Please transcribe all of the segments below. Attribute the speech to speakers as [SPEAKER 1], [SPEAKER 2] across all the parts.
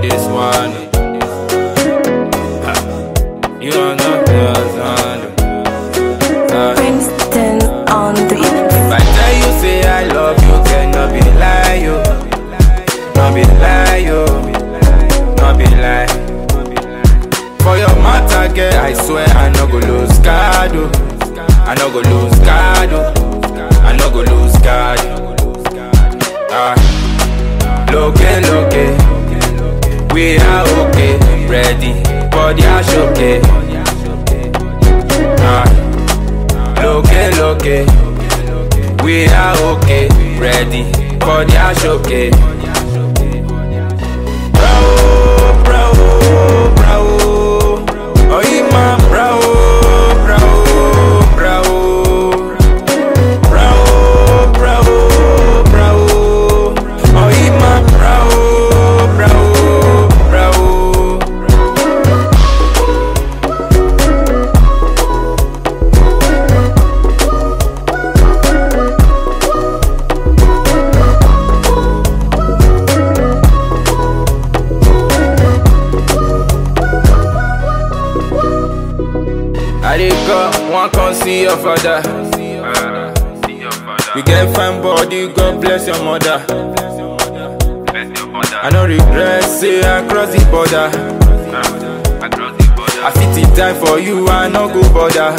[SPEAKER 1] this one. You are not the husband.
[SPEAKER 2] Princeton on the beat.
[SPEAKER 1] If I tell you say I love you, cannot be lie, yo. Not be lie, yo. Not be lie. For your matter, girl, I swear I no go lose guard, oh. I no go lose guard, oh. I no go lose guard. Loke, we are okay, ready for the ashoke. Loke, we are okay, ready for the ashoke. Bravo, oh ima, bravo. I dey come, one come see your father. You get fine body, God bless your mother. I no regret, say I cross the border. I fit it die for you, I no go bother.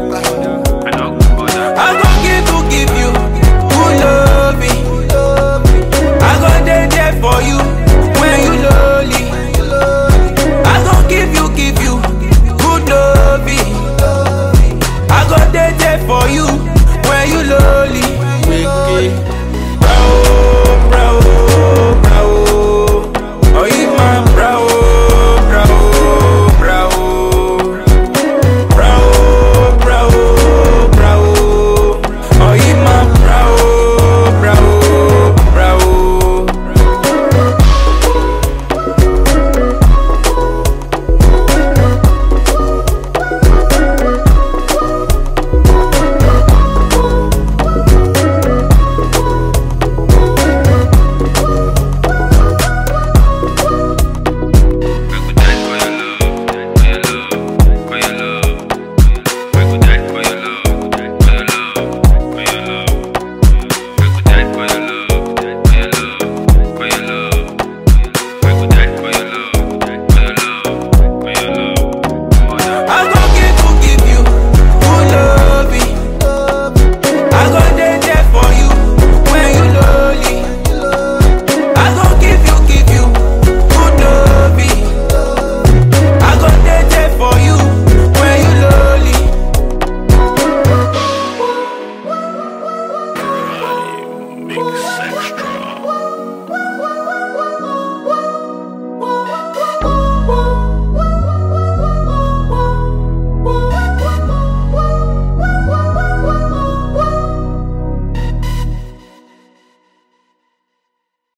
[SPEAKER 1] I go give you good loving. I go there for you when you lonely. I go give you good loving. I go there for you when you lonely. Bravo, oh ima, bravo. Oh ima, bravo.
[SPEAKER 3] Mix.